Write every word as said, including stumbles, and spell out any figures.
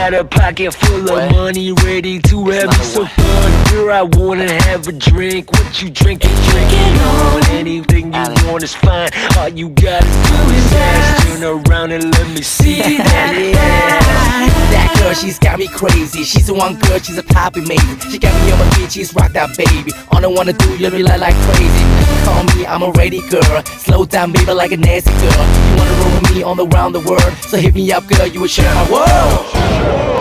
got a pocket full of What? money, ready to have me some fun. Girl, I wanna have a drink. What you drinking? Drinking on anything you want is fine. All you gotta do is ask. Turn around and let me see that. Yeah. That girl, she's got me crazy. She's the one girl, she's a poppy maiden. She got me on my feet, she's rocked out, baby. All I wanna do, you be like, like crazy. Call me, I'm a ready girl. Slow down, baby, like a nasty girl. You wanna roll with me on the round the world, so hit me up, girl, you will share my world.